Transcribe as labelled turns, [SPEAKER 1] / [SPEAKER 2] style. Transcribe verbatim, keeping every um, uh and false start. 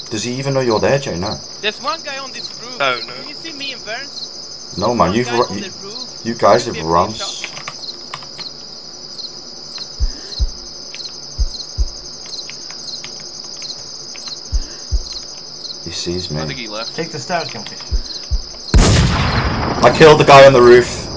[SPEAKER 1] Does he even know you're there, Jay? No.
[SPEAKER 2] There's one guy on this roof.
[SPEAKER 3] Oh no.
[SPEAKER 2] Can you see me and Burns?
[SPEAKER 1] No, man.
[SPEAKER 2] One
[SPEAKER 1] You've
[SPEAKER 2] guy
[SPEAKER 1] ru
[SPEAKER 2] on
[SPEAKER 1] you,
[SPEAKER 2] the roof.
[SPEAKER 1] you guys have
[SPEAKER 2] Give me a
[SPEAKER 1] run.
[SPEAKER 2] shot.
[SPEAKER 1] He sees
[SPEAKER 3] I think
[SPEAKER 1] me.
[SPEAKER 3] he left.
[SPEAKER 4] Take the stairs, Kingfish.
[SPEAKER 1] I killed the guy on the roof.